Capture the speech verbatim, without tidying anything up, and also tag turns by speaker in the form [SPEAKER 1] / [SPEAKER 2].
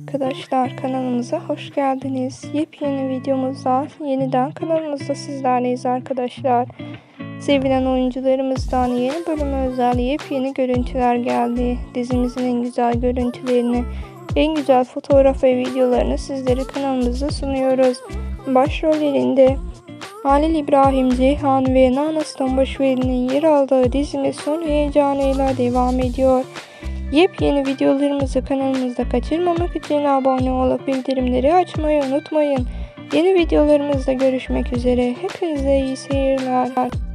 [SPEAKER 1] Arkadaşlar, kanalımıza hoş geldiniz. Yepyeni videomuzda yeniden kanalımızda sizlerleyiz arkadaşlar. Sevilen oyuncularımızdan yeni bölüme özel yepyeni görüntüler geldi. Dizimizin en güzel görüntülerini, en güzel fotoğraf ve videolarını sizlere kanalımızda sunuyoruz. Başrollerinde Halil İbrahim Ceyhan ve Nana Stonbaşveli'nin yer aldığı dizimiz son heyecanıyla devam ediyor. Yepyeni videolarımızı kanalımızda kaçırmamak için abone olup bildirimleri açmayı unutmayın. Yeni videolarımızda görüşmek üzere. Hepinize iyi seyirler.